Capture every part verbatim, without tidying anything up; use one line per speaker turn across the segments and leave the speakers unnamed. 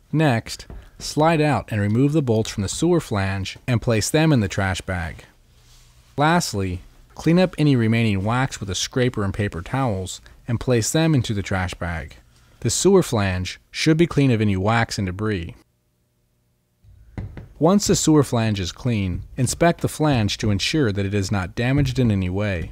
Next, slide out and remove the bolts from the sewer flange and place them in the trash bag. Lastly, clean up any remaining wax with a scraper and paper towels and place them into the trash bag. The sewer flange should be clean of any wax and debris. Once the sewer flange is clean, inspect the flange to ensure that it is not damaged in any way.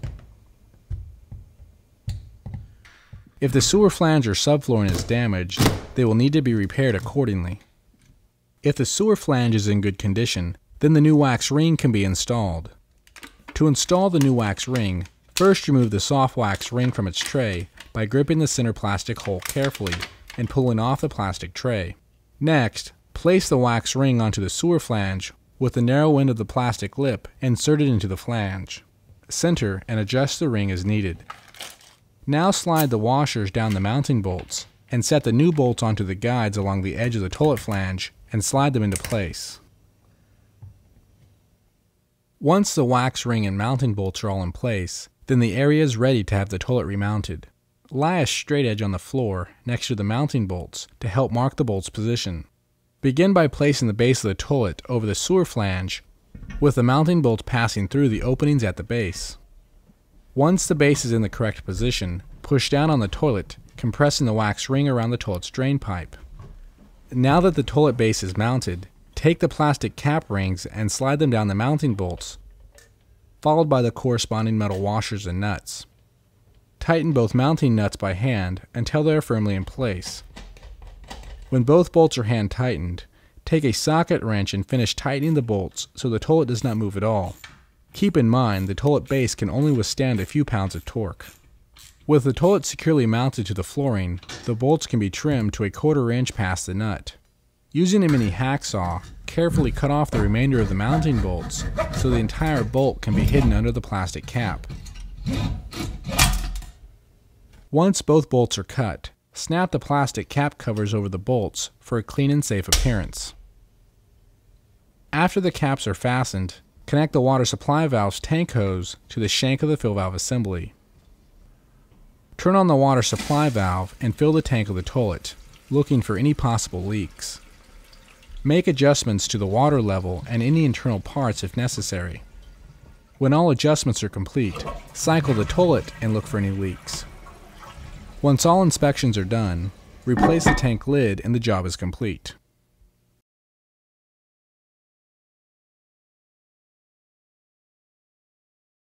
If the sewer flange or subflooring is damaged, they will need to be repaired accordingly. If the sewer flange is in good condition, then the new wax ring can be installed. To install the new wax ring, first remove the soft wax ring from its tray by gripping the center plastic hole carefully and pulling off the plastic tray. Next, place the wax ring onto the sewer flange with the narrow end of the plastic lip inserted into the flange. Center and adjust the ring as needed. Now slide the washers down the mounting bolts and set the new bolts onto the guides along the edge of the toilet flange and slide them into place. Once the wax ring and mounting bolts are all in place, then the area is ready to have the toilet remounted. Lie a straight edge on the floor next to the mounting bolts to help mark the bolt's position. Begin by placing the base of the toilet over the sewer flange with the mounting bolts passing through the openings at the base. Once the base is in the correct position, push down on the toilet, compressing the wax ring around the toilet's drain pipe. Now that the toilet base is mounted, take the plastic cap rings and slide them down the mounting bolts, followed by the corresponding metal washers and nuts. Tighten both mounting nuts by hand until they are firmly in place. When both bolts are hand tightened, take a socket wrench and finish tightening the bolts so the toilet does not move at all. Keep in mind the toilet base can only withstand a few pounds of torque. With the toilet securely mounted to the flooring, the bolts can be trimmed to a quarter inch past the nut. Using a mini hacksaw, carefully cut off the remainder of the mounting bolts so the entire bolt can be hidden under the plastic cap. Once both bolts are cut, snap the plastic cap covers over the bolts for a clean and safe appearance. After the caps are fastened, connect the water supply valve's tank hose to the shank of the fill valve assembly. Turn on the water supply valve and fill the tank of the toilet, looking for any possible leaks. Make adjustments to the water level and any internal parts if necessary. When all adjustments are complete, cycle the toilet and look for any leaks. Once all inspections are done, replace the tank lid and the job is complete.